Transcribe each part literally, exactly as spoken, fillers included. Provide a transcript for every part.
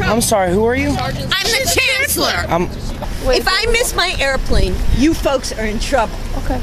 I'm sorry, who are you? I'm the chancellor. I'm. If I miss my airplane, you folks are in trouble. Okay.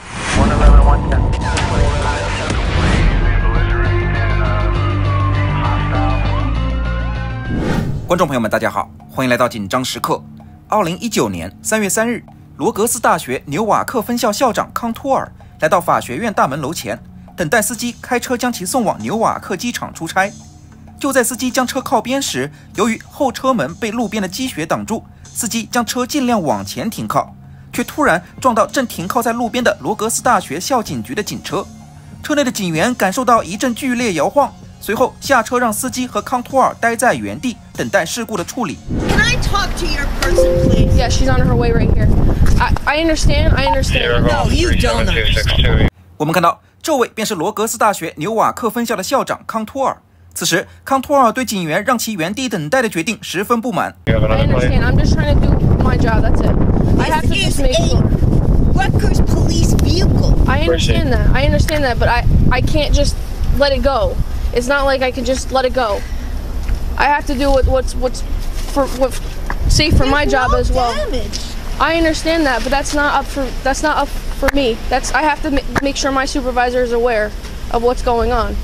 观众朋友们，大家好，欢迎来到紧张时刻。二零一九年三月三日，罗格斯大学纽瓦克分校校长康托尔来到法学院大门楼前，等待司机开车将其送往纽瓦克机场出差。就在司机将车靠边时，由于后车门被路边的积雪挡住，司机将车尽量往前停靠，却突然撞到正停靠在路边的罗格斯大学校警局的警车。车内的警员感受到一阵剧烈摇晃，随后下车让司机和康托尔待在原地，等待事故的处理。 Can I talk to your person, please? Yeah, she's on her way right here. I I understand. I understand. No, you don't understand. 我们看到，这位便是罗格斯大学纽瓦克分校的校长康托尔。此时，康托尔对警员让其原地等待的决定十分不满。 I understand. I'm just trying to do my job. That's it. I have to just make sure. Rutgers police vehicle. I understand that. I understand that, but I I can't just let it go. It's not like I can just let it go. I have to do what, what's what's for what's safe for my job as well. I understand that, but that's not up for that's not up for me. That's I have to make sure my supervisor is aware of what's going on.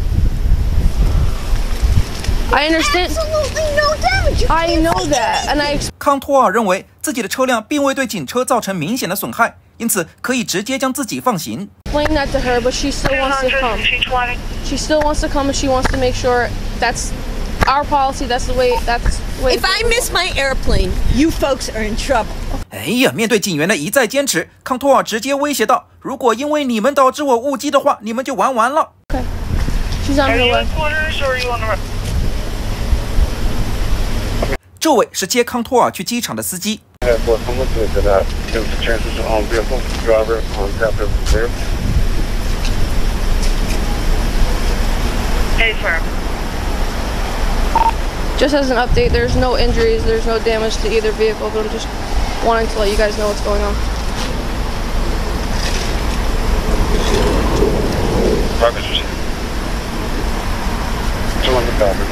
I understand. Absolutely no damage. I know that, and I. 康托尔认为自己的车辆并未对警车造成明显的损害，因此可以直接将自己放行。 Explain that to her, but she still wants to come. She still wants to come, and she wants to make sure that's our policy. That's the way. That's the way. If I miss my airplane, you folks are in trouble. 哎呀，面对警员的一再坚持，康托尔直接威胁道：“如果因为你们导致我误机的话，你们就玩完了。” Okay. She's on her way. 这位是接康托尔去机场的司机。 Hey, sir. Just as an update, there's no injuries, there's no damage to either vehicle, but I'm just wanting to let you guys know what's going on. Rutgers. Still on the property.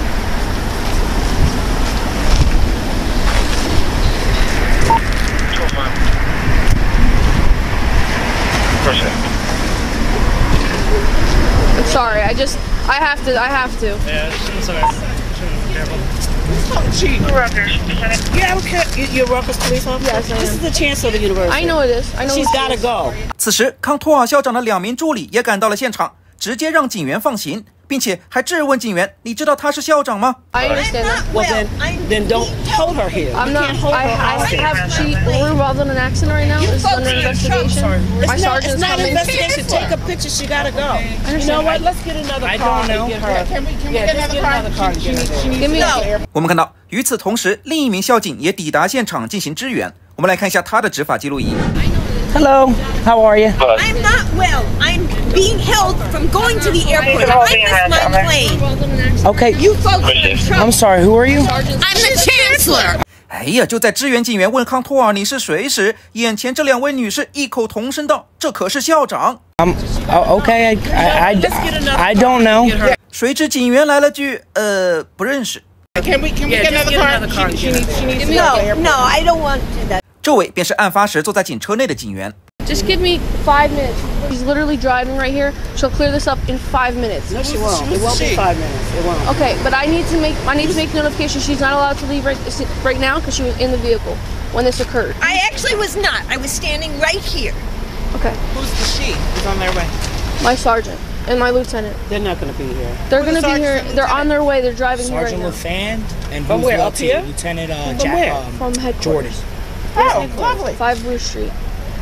I'm sorry, I just, I have to, I have to. Yeah, it's okay. Yeah, okay. You're Rutgers police officer? Yes, I am. This is the chancellor of the university. I know it is. I know She's it gotta is. go. 此时，康托尔校长的两名助理也赶到了现场，直接让警员放行，并且还质问警员：“你知道他是校长吗？” I understand that. Well, then, then don't hold her here. I'm You not. can't hold I, her I hostage. have. She. We're involved in an accident right now. It's under investigation. My It's not, sergeant's it's not an coming. investigation. Take a picture. She gotta go. You know what? Let's get another I car don't know. and get her. Can we, can we Yeah, get let's another get car? another car and get her there. Give me. No. 我们看到，与此同时，另一名校警也抵达现场进行支援。我们来看一下他的执法记录仪。 Hello, how are you? I'm not well. I'm being held from going to the airport. If I miss my plane, Okay, you folks are in I'm trouble. sorry, who are you? I'm the chancellor. 哎呀，就在支援警员问康托尔你是谁时，眼前这两位女士异口同声道：“这可是校长。” I'm oh, okay. I I, I, I don't know. 谁知警员来了句：“呃，不认识。” Can we, can we Yeah, get just another get car? another car. She needs, she needs to go to the No, airport. no, I don't want to. That. 这位便是案发时坐在警车内的警员。 Just give me five minutes. She's literally driving right here. She'll clear this up in five minutes. No, she won't. It won't be five minutes. It won't. Okay, but I need to make. I need to make notification. She's not allowed to leave right right now because she was in the vehicle when this occurred. I actually was not. I was standing right here. Okay. Who's the she? Who's on their way? My sergeant and my lieutenant. They're not going to be here. They're going to be here. They're on their way. They're driving here right Sergeant now. LaFan and From who's where, the up here? Lieutenant uh, From Jack where? um, From Jordan. headquarters. Oh, lovely. Five Blue Street.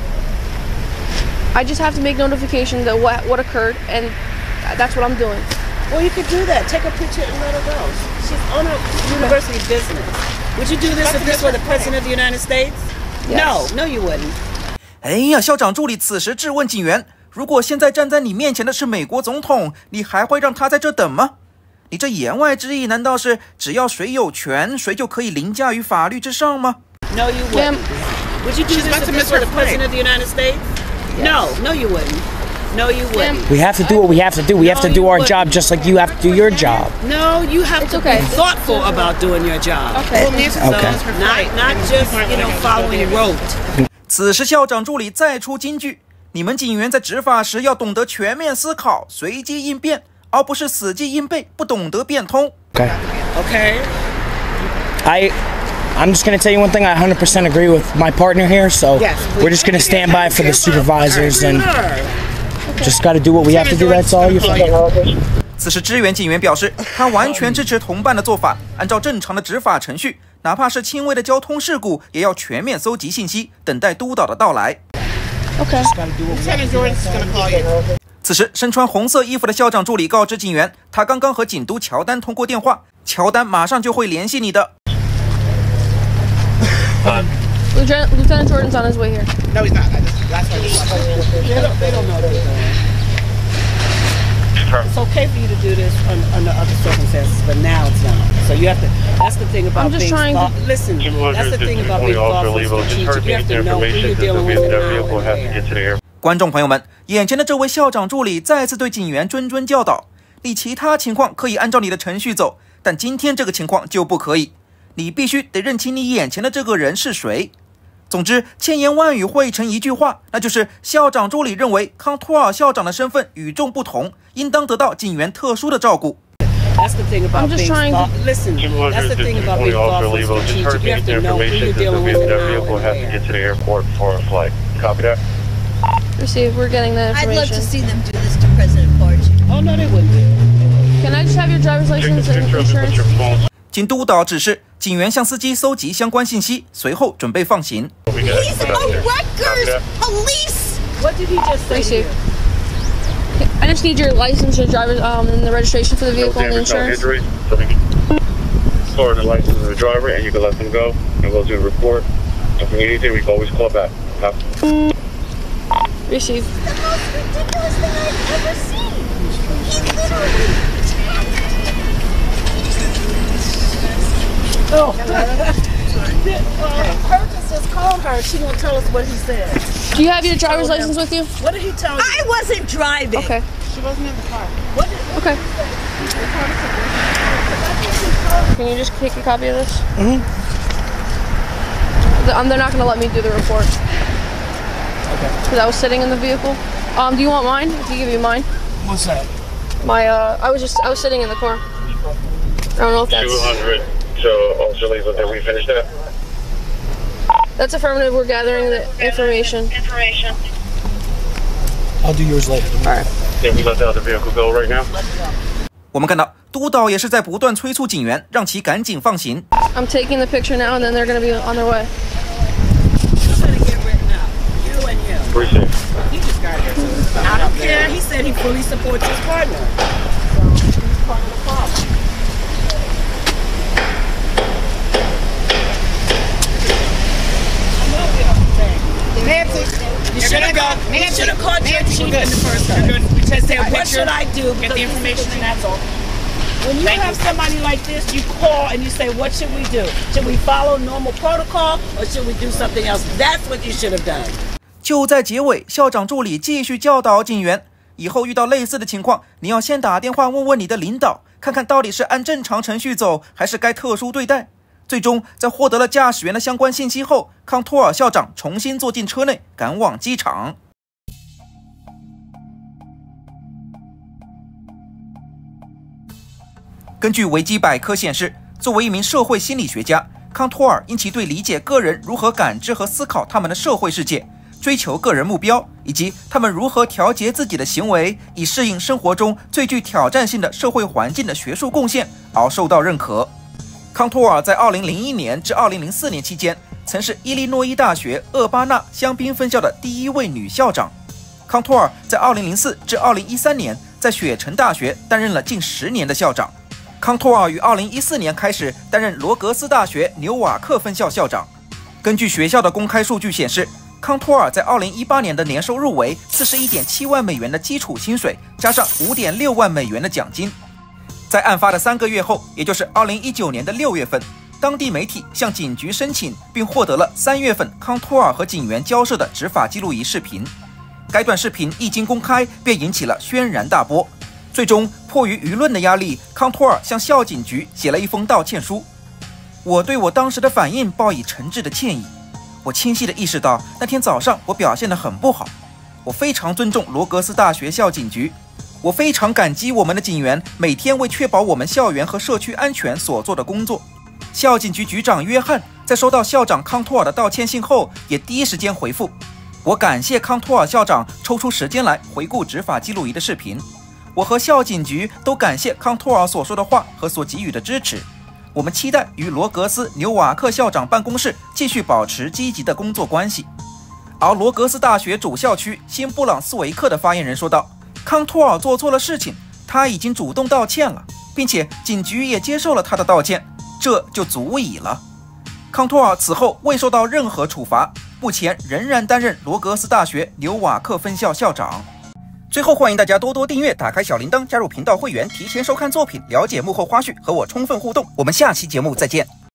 I just have to make notification that what what occurred, and that's what I'm doing. Well, you could do that. Take a picture and let her go. She's on her university business. Would you do this if this were the president of the United States? Yes. No, no, you wouldn't. 哎呀，校长助理此时质问警员：“如果现在站在你面前的是美国总统，你还会让他在这等吗？”你这言外之意难道是只要谁有权，谁就可以凌驾于法律之上吗？ No, you wouldn't. Would you do this if this were the president of the United States? No, no, you wouldn't. No, you wouldn't. We have to do what we have to do. We have to do our job just like you have to do your job. No, you have It's to okay. be thoughtful about doing your job. Okay. Okay. Not not just you know following rote. 此时校长助理再出金句：你们警员在执法时要懂得全面思考、随机应变，而不是死记硬背，不懂得变通。 Okay. Okay. I, I'm just gonna tell you one thing. I one hundred percent agree with my partner here. So Yes, we're just gonna stand by for the supervisors and Sure. just gotta do what we have to do. That's all. You fine? 此时支援警员表示，他完全支持同伴的做法，按照正常的执法程序，哪怕是轻微的交通事故，也要全面搜集信息，等待督导的到来。 Okay. Lieutenant Jordan's gonna call you. 此时，身穿红色衣服的校长助理告知警员，他刚刚和警督乔丹通过电话，乔丹马上就会联系你的。 Lieutenant, Lieutenant Jordan's on his way here. No, he's not. I just, last time he They don't, they don't know what they're doing. It's okay for you to do this under, under other circumstances, but now it's not. So you have to. That's the thing about I'm just being trying to- thought- Listen, that's the thing about being thoughtful and strategic. You have to know who you're dealing with and how and where. 观众朋友们，眼前的这位校长助理再次对警员谆谆教导：你其他情况可以按照你的程序走，但今天这个情况就不可以。你必须得认清你眼前的这个人是谁。总之，千言万语汇成一句话，那就是校长助理认为康托尔校长的身份与众不同，应当得到警员特殊的照顾。 That's the thing about I'm just being trying to- thought- Listen, that's the thing about being thoughtful and strategic. You have to know who you're dealing with and how and where. Receive. We're getting the I'd love to information. see them do this to President Barge. Oh no, they wouldn't. Can I just have your driver's license and insurance? 经督导指示，警员向司机搜集相关信息，随后准备放行。 He's a wreckers police. What did he just say? Receive. to you? I just need your license, your driver's, um, and the registration for the vehicle and the insurance. Store the license of the driver, and you can let them go, and we'll do a report. If we need anything, we can always call back. Receive. The most ridiculous thing I've ever seen. He literally. Oh. Her just says call her. She won't tell us what he said. Do you have your driver's license with you? What did he tell you? I wasn't driving. Okay. She wasn't in the car. What did, Okay. Can you just take a copy of this? Mhm. The, um, they're not going to let me do the report. Okay. Because I was sitting in the vehicle. Um, do you want mine? I can give you mine. What's that? My, uh, I was just, I was sitting in the car. I don't know if that's, two hundred. So, Officer Lethal, did we finish that? that's affirmative. We're gathering the information. Information. I'll do yours later. All right. Can we let the other vehicle go right now? 我们看到督导也是在不断催促警员，让其赶紧放行。 I'm taking the picture now, and then they're going to be on their way. You're gonna get written up. You and you. Appreciate it. He just got here. So I don't care. He said he fully supports his partner. So he's part of the problem. Nancy, You you're should gonna have go. got. You Nancy, should have called your Nancy, chief we're in good. the first You're place. good. We just Said, I what picture, should I do? Get the Because information and that's all. When you Thank have you. somebody like this, you call and you say, what should we do? Should we follow normal protocol or should we do something else? That's what you should have done. 就在结尾，校长助理继续教导警员，以后遇到类似的情况，你要先打电话问问你的领导，看看到底是按正常程序走，还是该特殊对待。最终，在获得了驾驶员的相关信息后，康托尔校长重新坐进车内，赶往机场。根据维基百科显示，作为一名社会心理学家，康托尔因其对理解个人如何感知和思考他们的社会世界，追求个人目标，以及他们如何调节自己的行为，以适应生活中最具挑战性的社会环境的学术贡献而受到认可。康托尔在二零零一年至二零零四年期间，曾是伊利诺伊大学厄巴纳香槟分校的第一位女校长。康托尔在二零零四至二零一三年在雪城大学担任了近十年的校长。康托尔于二零一四年开始担任罗格斯大学纽瓦克分校校长。根据学校的公开数据显示，康托尔在二零一八年的年收入为 四十一点七万美元的基础薪水，加上 五点六万美元的奖金。在案发的三个月后，也就是二零一九年的六月份，当地媒体向警局申请，并获得了三月份康托尔和警员交涉的执法记录仪视频。 该段视频一经公开，便引起了轩然大波。最终，迫于舆论的压力，康托尔向校警局写了一封道歉书。我对我当时的反应报以诚挚的歉意。我清晰地意识到，那天早上我表现得很不好。我非常尊重罗格斯大学校警局，我非常感激我们的警员每天为确保我们校园和社区安全所做的工作。校警局局长约翰在收到校长康托尔的道歉信后，也第一时间回复。我感谢康托尔校长抽出时间来回顾执法记录仪的视频。我和校警局都感谢康托尔所说的话和所给予的支持。我们期待与罗格斯纽瓦克校长办公室继续保持积极的工作关系。而罗格斯大学主校区新布朗斯维克的发言人说道，康托尔做错了事情，他已经主动道歉了，并且警局也接受了他的道歉，这就足矣了。康托尔此后未受到任何处罚，目前仍然担任罗格斯大学纽瓦克分校校长。最后，欢迎大家多多订阅，打开小铃铛，加入频道会员，提前收看作品，了解幕后花絮，和我充分互动。我们下期节目再见。